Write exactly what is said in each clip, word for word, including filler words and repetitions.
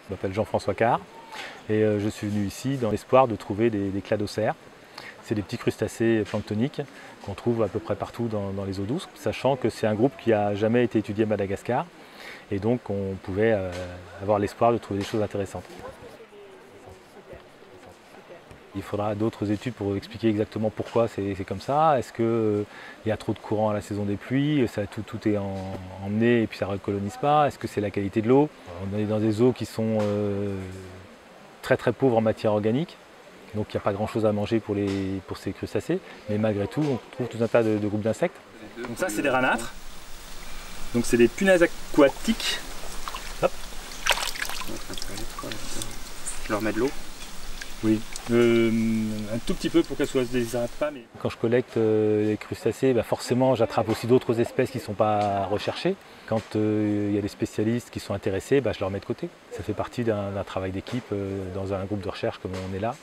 Je m'appelle Jean-François Carr et je suis venu ici dans l'espoir de trouver des, des cladocères. C'est des petits crustacés planctoniques qu'on trouve à peu près partout dans, dans les eaux douces, sachant que c'est un groupe qui n'a jamais été étudié à Madagascar et donc on pouvait euh, avoir l'espoir de trouver des choses intéressantes. Il faudra d'autres études pour expliquer exactement pourquoi c'est comme ça. Est-ce qu'il euh, y a trop de courant à la saison des pluies, ça, tout, tout est en, emmené et puis ça ne recolonise pas? Est-ce que c'est la qualité de l'eau? On est dans des eaux qui sont euh, très très pauvres en matière organique, donc il n'y a pas grand chose à manger pour, les, pour ces crustacés, mais malgré tout on trouve tout un tas de, de groupes d'insectes. Donc ça c'est des ranâtres, donc c'est des punaises aquatiques. Hop. Je leur mets de l'eau. Oui, euh, un tout petit peu pour qu'elles ne se déshydratent pas. Mais... Quand je collecte euh, les crustacés, bah forcément j'attrape aussi d'autres espèces qui ne sont pas recherchées. Quand il euh, y a des spécialistes qui sont intéressés, bah, je leur mets de côté. Ça fait partie d'un travail d'équipe euh, dans un groupe de recherche comme on est là.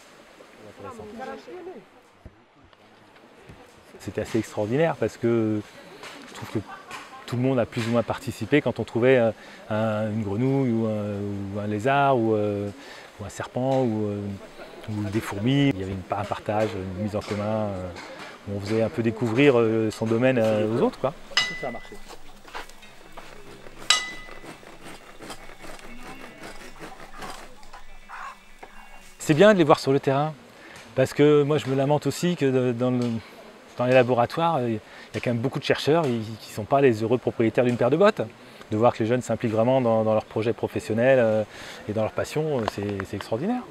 C'était assez extraordinaire parce que je trouve que tout le monde a plus ou moins participé quand on trouvait un, un, une grenouille ou un, ou un lézard ou, euh, ou un serpent ou, euh, ou des fourmis. Il y avait une, un partage, une mise en commun, euh, où on faisait un peu découvrir euh, son domaine euh, aux autres, quoi. Ça a marché. C'est bien de les voir sur le terrain, parce que moi je me lamente aussi que dans, le, dans les laboratoires, il y a quand même beaucoup de chercheurs qui ne sont pas les heureux propriétaires d'une paire de bottes. De voir que les jeunes s'impliquent vraiment dans, dans leurs projets professionnels euh, et dans leur passion, c'est extraordinaire.